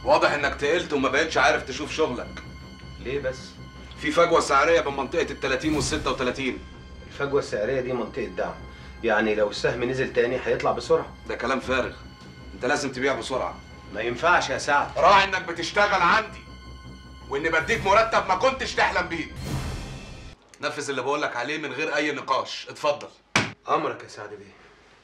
واضح انك تقلت وما بقتش عارف تشوف شغلك. ليه بس؟ في فجوه سعريه بين منطقه ال 30 وال 36. الفجوه السعريه دي منطقه دعم، يعني لو السهم نزل تاني هيطلع بسرعه. ده كلام فارغ، انت لازم تبيع بسرعه. ما ينفعش يا سعد. راعي انك بتشتغل عندي واني بديك مرتب ما كنتش تحلم بيه. نفذ اللي بقولك عليه من غير اي نقاش. اتفضل. امرك يا سعد بيه.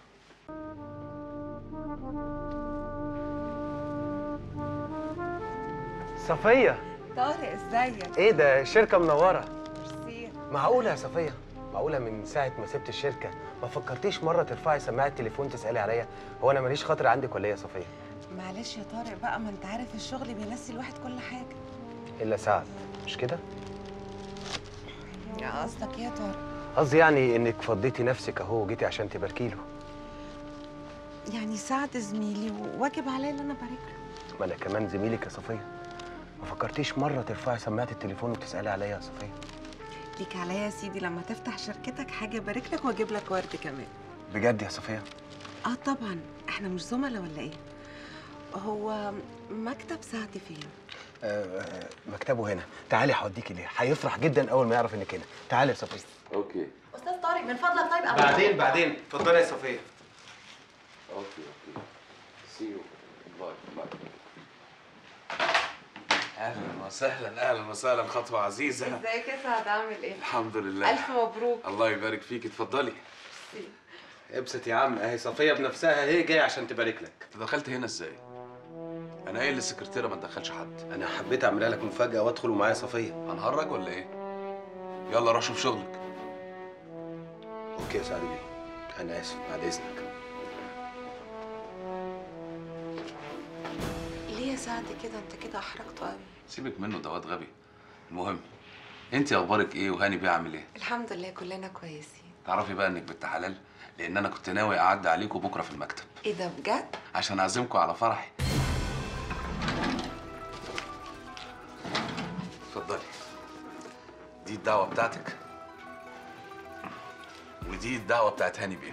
صفية. طارق ازيك؟ ايه ده، الشركة منورة. ميرسي. معقولة يا صفية؟ معقولة من ساعة ما سبت الشركة ما فكرتيش مرة ترفعي سماعة التليفون تسألي عليا؟ هو أنا ماليش خاطر عندك ولا إيه يا صفية؟ معلش يا طارق بقى، ما انت عارف الشغل بينسي الواحد كل حاجة. إلا سعد، مش كده؟ يا قصدك ايه يا طارق؟ قصدي يعني إنك فضيتي نفسك أهو وجيتي عشان تباركي له. يعني سعد زميلي وواجب عليا ان انا ابارك له. ما أنا كمان زميلك يا صفية. ما فكرتيش مرة ترفعي سماعة التليفون وتسألي عليا يا صفية؟ ليك عليا يا سيدي، لما تفتح شركتك حاجة ابارك لك واجيب لك ورد كمان. بجد يا صفية؟ اه طبعا، احنا مش زملاء ولا ايه؟ هو مكتب سعد فين؟ مكتبه هنا. تعالي هوديكي ليه، هيفرح جدا أول ما يعرف إنك هنا. تعالي يا صفية. اوكي. استاذ طارق من فضلك طيب بعدين اتفضلي يا صفية. اوكي. سي يو. باي. اهلا وسهلا خطوه عزيزه. ازيك يا سعد، عامل ايه؟ الحمد لله. الف مبروك. الله يبارك فيك. اتفضلي. ابسط يا عم، اهي صفية بنفسها اهي جاية عشان تبارك لك. انت دخلت هنا ازاي؟ انا قايل للسكرتيره ما تدخلش حد. أنا حبيت أعملها لك مفاجأة وأدخل ومعايا صفية. هنهرج ولا ايه؟ يلا روح شوف شغلك. أوكي يا سعد بيه، أنا آسف، بعد إذنك. ليه يا سعد كده؟ انت كده احرجته قوي. سيبك منه، ده واد غبي. المهم انت اخبارك ايه وهاني بيعمل ايه؟ الحمد لله كلنا كويسين. تعرفي بقى انك بنت حلال، لان انا كنت ناوي اعدي عليكم بكره في المكتب. ايه ده بجد؟ عشان اعزمكم على فرحي. اتفضلي. دي الدعوه بتاعتك ودي الدعوه بتاعت هاني بيه.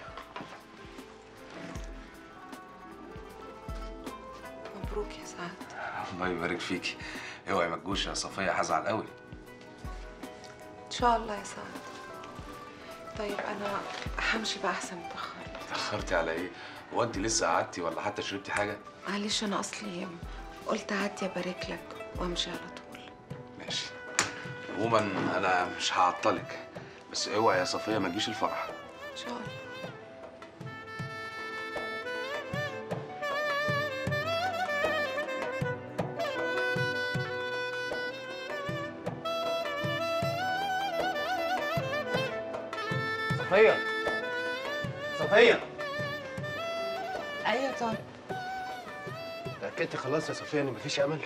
مبروك يا سعد. الله يبارك فيكي. اوعي ما تجوش يا صفيه، هزعل قوي. ان شاء الله يا سعد. طيب انا همشي بقى احسن، اتاخرت. اتاخرتي على ايه؟ هو انت لسه قعدتي ولا حتى شربتي حاجه؟ معلش انا اصلي قلت اعدي ابارك لك وامشي على طول. ماشي. عموما انا مش هعطلك، بس اوعي يا صفيه ما تجيش الفرح. ان شاء الله. صفية. ايوه يا طارق. تأكدتي خلاص يا صفية إن مفيش أمل؟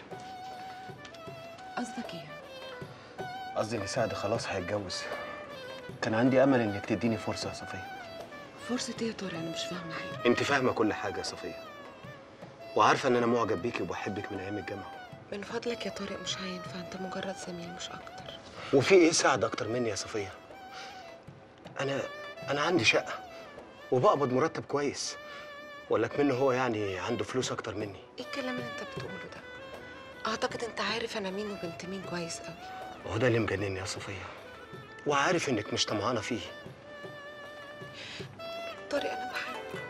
قصدك ايه؟ قصدي إن سعد خلاص هيتجوز. كان عندي أمل إنك تديني فرصة يا صفية. فرصة ايه يا طارق؟ انا مش فاهمة حاجة. أنت فاهمة كل حاجة يا صفية، وعارفة إن أنا معجب بيكي وبحبك من أيام الجامعة. من فضلك يا طارق مش هينفع، انت مجرد زميل مش اكتر. وفي إيه سعد أكتر مني يا صفية؟ أنا عندي شقة وبقبض مرتب كويس، ولا كمنه هو يعني عنده فلوس أكتر مني. ايه الكلام اللي انت بتقوله ده؟ اعتقد انت عارف انا مين وبنت مين كويس قوي. وهو ده اللي مجنني يا صفية، وعارف إنك مش طمعانة فيه. طارق انا بحبه،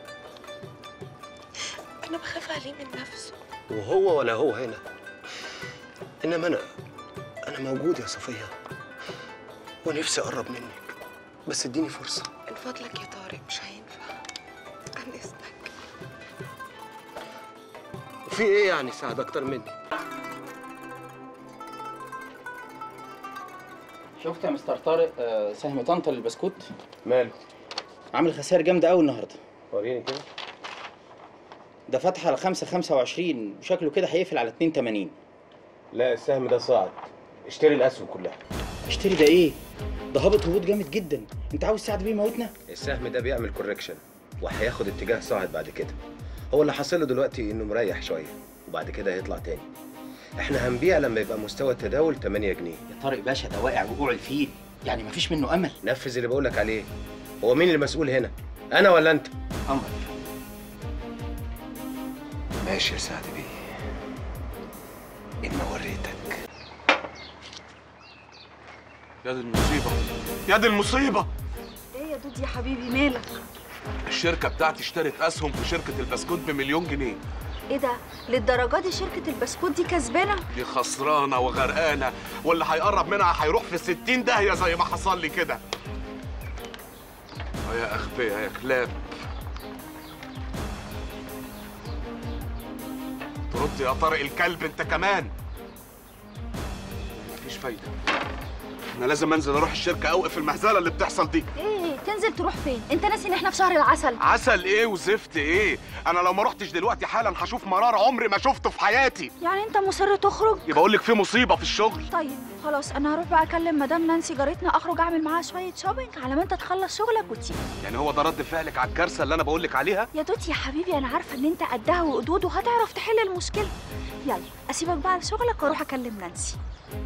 انا بخاف عليه من نفسه. وهو ولا هو هنا، إنما أنا موجود يا صفية، ونفسي أقرب منك، بس اديني فرصة. من فضلك يا طارق مش هينفع، عن اذنك. في إيه يعني سعد أكتر مني؟ شفت يا مستر طارق سهم طنطا للبسكوت؟ ماله؟ عامل خسائر جامدة أوي النهارده. وريني كده. ده فتح على 5.25 وشكله كده هيقفل على 2.80. لا السهم ده صاعد، اشتري الأسهم كلها. اشتري ده إيه؟ ده هابط هبوط جامد جدا، أنت عاوز سعد بيه يموتنا؟ السهم ده بيعمل كوركشن وهياخد اتجاه صاعد بعد كده. هو اللي حاصل له دلوقتي إنه مريح شوية وبعد كده هيطلع تاني. إحنا هنبيع لما يبقى مستوى التداول 8 جنيه. يا طارق باشا ده واقع وقوع الفيل، يعني مفيش منه أمل. نفذ اللي بقولك عليه. هو مين المسؤول هنا؟ أنا ولا أنت؟ أمرك. ماشي يا سعد بيه. اما وريتك. يا دي المصيبه، يا دي المصيبه. ايه يا دود يا حبيبي مالك؟ الشركه بتاعتي اشترت اسهم في شركه البسكوت ب1,000,000 جنيه. ايه ده؟ للدرجه دي شركه البسكوت دي كسبانه؟ دي خسرانه وغرقانه، واللي هيقرب منها هيروح في 60 داهيه زي ما حصل لي كده. يا اغبياء يا كلاب. ترد يا طارق الكلب انت كمان. مفيش فايده، انا لازم انزل اروح الشركه اوقف المهزله اللي بتحصل دي. ايه تنزل تروح فين؟ انت ناسي ان احنا في شهر العسل؟ عسل ايه وزفت ايه؟ انا لو ما رحتش دلوقتي حالا هشوف مرار عمري ما شفته في حياتي. يعني انت مصر تخرج؟ يبقى اقول لك في مصيبه في الشغل. طيب خلاص انا هروح بقى اكلم مدام نانسي جارتنا، اخرج اعمل معاها شويه شوبينج على ما انت تخلص شغلك وتيجي. يعني هو ده رد فعلك على الكارثه اللي انا بقول لك عليها؟ يا دوت يا حبيبي انا عارفه ان انت قدها وقدود وهتعرف تحل المشكله. يلا اسيبك بقى لشغلك واروح اكلم نانسي.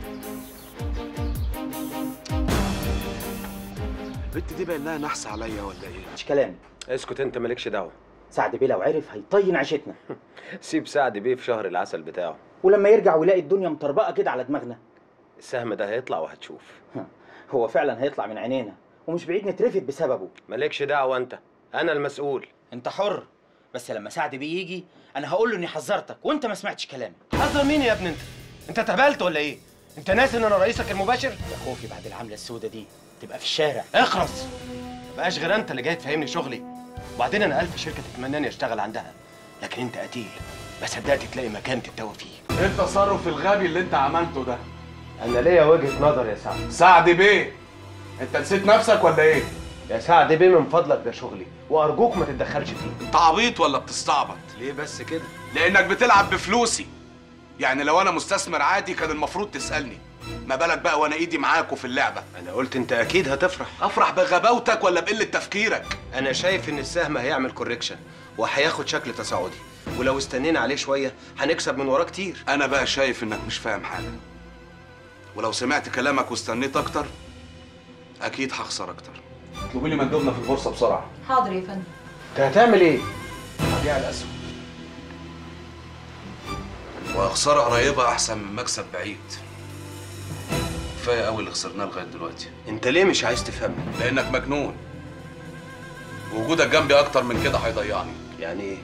البت دي باين لها نحس عليا ولا ايه؟ مش كلام. اسكت انت، مالكش دعوه. سعد بيه لو عرف هيطين عيشتنا. سيب سعد بيه في شهر العسل بتاعه، ولما يرجع ويلاقي الدنيا مطربقه كده على دماغنا. السهم ده هيطلع وهتشوف. هو فعلا هيطلع من عينينا ومش بعيد نترفد بسببه. مالكش دعوه انت، انا المسؤول. انت حر، بس لما سعد بيه يجي انا هقول له اني حذرتك وانت ما سمعتش كلامي. حذر مين يا ابني انت؟ انت اتهبلت ولا ايه؟ انت ناسي ان انا رئيسك المباشر؟ يا خوفي بعد العمله السوداء دي تبقى في الشارع. اخرس، مبقاش غير انت اللي جاي تفهمني شغلي. وبعدين انا الف شركه تتمناني اشتغل عندها، لكن انت قتيل ما صدقت تلاقي مكان تتداوى فيه. ايه التصرف الغبي اللي انت عملته ده؟ انا ليا وجهه نظر يا سعد. سعد بيه، انت نسيت نفسك ولا ايه؟ يا سعد بيه من فضلك ده شغلي، وارجوك ما تتدخلش فيه. انت عبيط ولا بتستعبط؟ ليه بس كده؟ لانك بتلعب بفلوسي. يعني لو انا مستثمر عادي كان المفروض تسالني، ما بالك بقى وانا ايدي معاكوا في اللعبه؟ انا قلت انت اكيد هتفرح. افرح بغباوتك ولا بقله تفكيرك؟ انا شايف ان السهم هيعمل كوريكشن وهياخد شكل تصاعدي، ولو استنينا عليه شويه هنكسب من وراه كتير. انا بقى شايف انك مش فاهم حاجه، ولو سمعت كلامك واستنيت اكتر اكيد هخسر اكتر. اطلبي لي مندوبنا في البورصه بسرعه. حاضر يا فندم. انت هتعمل ايه؟ هبيع الاسهم، وخساره قريبه احسن من مكسب بعيد. كفايه قوي اللي خسرناه لغايه دلوقتي. انت ليه مش عايز تفهمني؟ لانك مجنون، وجودك جنبي اكتر من كده هيضيعني. يعني ايه؟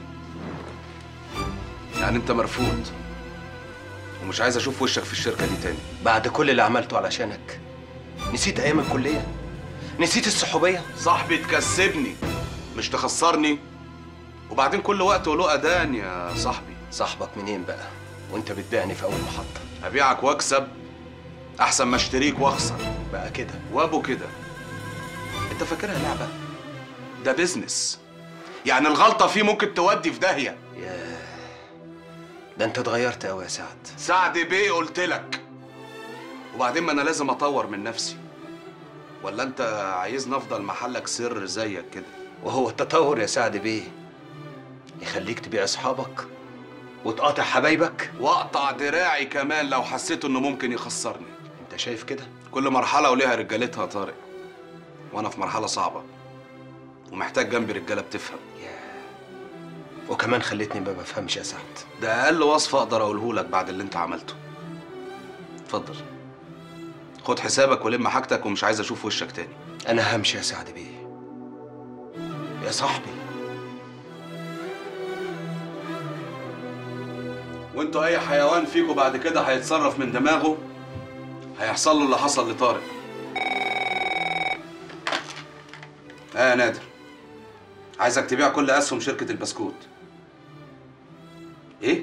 يعني انت مرفوض، ومش عايز اشوف وشك في الشركه دي تاني. بعد كل اللي عملته علشانك نسيت ايام الكليه؟ نسيت الصحوبيه؟ صاحبي تكسبني مش تخسرني، وبعدين كل وقت وله اذان يا صاحبي. صاحبك منين بقى وانت بتبيعني في اول محطه؟ ابيعك واكسب احسن ما اشتريك واخسر. بقى كده وابو كده. انت فاكرها لعبه؟ ده بيزنس، يعني الغلطه فيه ممكن تودي في داهيه. ياه، ده انت اتغيرت قوي يا سعد. سعد بيه قلت لك. وبعدين ما انا لازم اطور من نفسي، ولا انت عايزني افضل محلك سر زيك كده؟ وهو التطور يا سعد بيه يخليك تبيع اصحابك وتقاطع حبايبك؟ واقطع دراعي كمان لو حسيت انه ممكن يخسرني. انت شايف كده؟ كل مرحله وليها رجالتها يا طارق، وانا في مرحله صعبه ومحتاج جنبي رجاله بتفهم. وكمان خليتني ما بفهمش يا سعد. ده اقل وصف اقدر اقوله لك بعد اللي انت عملته. اتفضل خد حسابك ولم حاجتك، ومش عايز اشوف وشك تاني. انا همشي يا سعد بيه يا صاحبي. وانتوا اي حيوان فيكوا بعد كده هيتصرف من دماغه هيحصل له اللي حصل لطارق. يا نادر، عايزك تبيع كل اسهم شركه البسكوت. ايه؟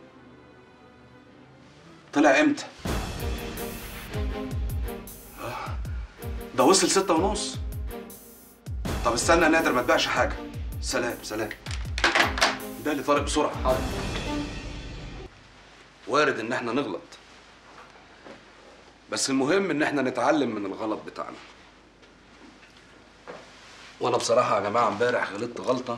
طلع امتى؟ ده وصل 6:30. طب استنى يا نادر، ما تبيعش حاجه. سلام سلام. ده لطارق بسرعه. حاضر. وارد ان احنا نغلط، بس المهم ان احنا نتعلم من الغلط بتاعنا. وانا بصراحه يا جماعه امبارح غلطت غلطه،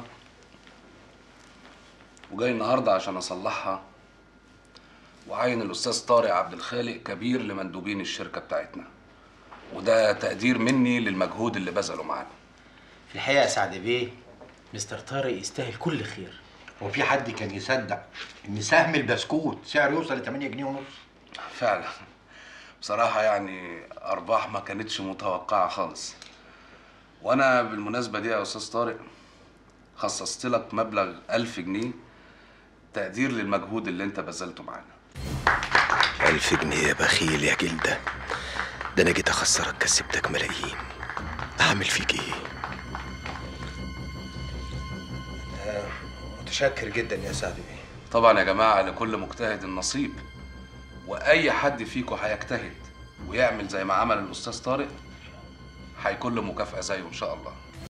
وجاي النهارده عشان اصلحها وعين الاستاذ طارق عبد الخالق كبير لمندوبين الشركه بتاعتنا، وده تقدير مني للمجهود اللي بذله معانا. في الحقيقه يا سعد بيه مستر طارق يستاهل كل خير. هو في حد كان يصدق ان سهم البسكوت سعره يوصل ل 8 جنيه ونص؟ فعلا. بصراحة يعني أرباح ما كانتش متوقعة خالص. وأنا بالمناسبة دي يا أستاذ طارق خصصت لك مبلغ 1000 جنيه تقدير للمجهود اللي أنت بذلته معانا. 1000 جنيه يا بخيل يا جلدة، ده أنا جيت أخسرك كسبتك ملايين. أعمل فيك إيه؟ متشكر جدا يا سعد بيه. طبعا يا جماعة لكل مجتهد نصيب، وأي حد فيكم هيجتهد ويعمل زي ما عمل الأستاذ طارق هيكون له مكافأة زيه إن شاء الله.